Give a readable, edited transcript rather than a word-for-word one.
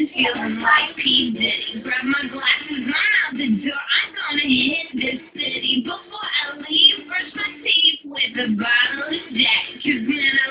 feeling like P. Diddy. Grab my glasses, I'm out the door. I'm gonna hit this city. Before I leave, brush my teeth with a bottle of Jack. 'Cause man, I